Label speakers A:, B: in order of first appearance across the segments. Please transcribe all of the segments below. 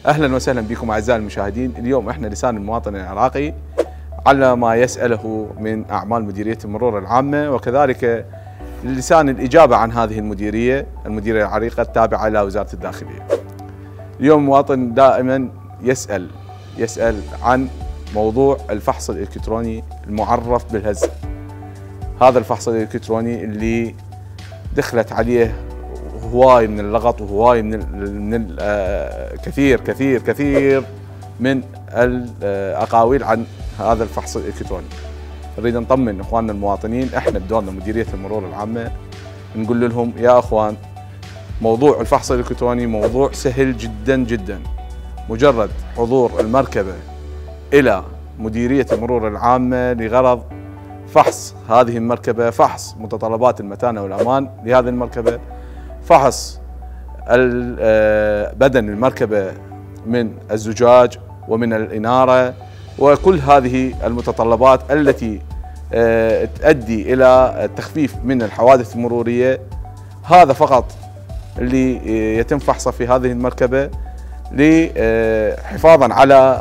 A: أهلا وسهلا بكم أعزائي المشاهدين. اليوم احنا لسان المواطن العراقي على ما يسأله من أعمال مديرية المرور العامة، وكذلك لسان الإجابة عن هذه المديرية العريقة التابعة إلى وزارة الداخلية. اليوم المواطن دائما يسأل عن موضوع الفحص الإلكتروني المعرف بالهز. هذا الفحص الإلكتروني اللي دخلت عليه هواي من اللغط وهواي من كثير من الأقاويل عن هذا الفحص الإلكتروني. نريد نطمن إخواننا المواطنين، إحنا بدورنا مديرية المرور العامة نقول لهم يا إخوان، موضوع الفحص الإلكتروني موضوع سهل جدا جدا. مجرد حضور المركبة إلى مديرية المرور العامة لغرض فحص هذه المركبة، فحص متطلبات المتانة والأمان لهذه المركبة، فحص بدن المركبة من الزجاج ومن الإنارة وكل هذه المتطلبات التي تؤدي إلى التخفيف من الحوادث المرورية. هذا فقط اللي يتم فحصه في هذه المركبة حفاظا على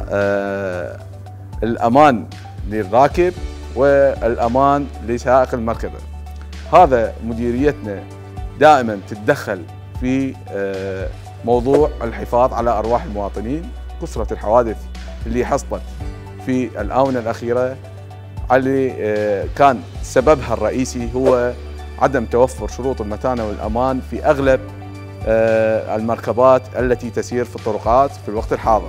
A: الأمان للراكب والأمان لسائق المركبة. هذا مديريتنا دائما تتدخل في موضوع الحفاظ على أرواح المواطنين. كثرة الحوادث اللي حصلت في الآونة الأخيرة اللي كان سببها الرئيسي هو عدم توفر شروط المتانة والأمان في أغلب المركبات التي تسير في الطرقات في الوقت الحاضر.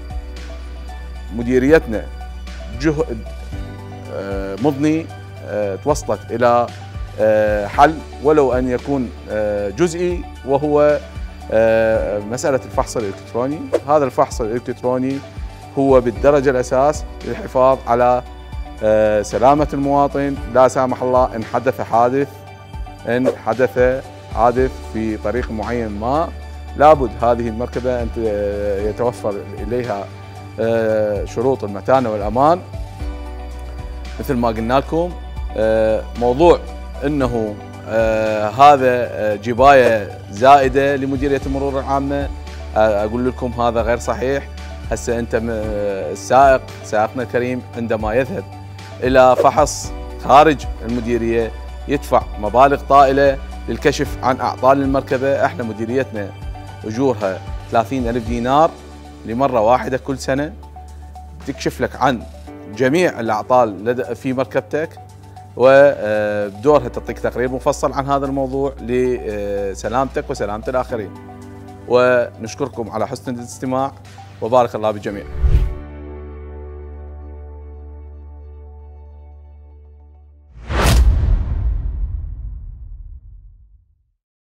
A: مديريتنا جهد مضني توصلت إلى حل ولو أن يكون جزئي، وهو مسألة الفحص الإلكتروني. هذا الفحص الإلكتروني هو بالدرجة الأساس للحفاظ على سلامة المواطن. لا سامح الله إن حدث حادث في طريق معين ما، لابد هذه المركبة أن يتوفر إليها شروط المتانة والأمان. مثل ما قلنا لكم، موضوع أنه هذا جباية زائدة لمديرية المرور العامة، أقول لكم هذا غير صحيح. هسه أنت سائقنا الكريم عندما يذهب إلى فحص خارج المديرية يدفع مبالغ طائلة للكشف عن أعطال المركبة. احنا مديريتنا أجورها 30,000 دينار لمرة واحدة كل سنة، تكشف لك عن جميع الأعطال في مركبتك، وبدورها تعطيك تقرير مفصل عن هذا الموضوع لسلامتك وسلامة الآخرين. ونشكركم على حسن الاستماع، وبارك الله بالجميع.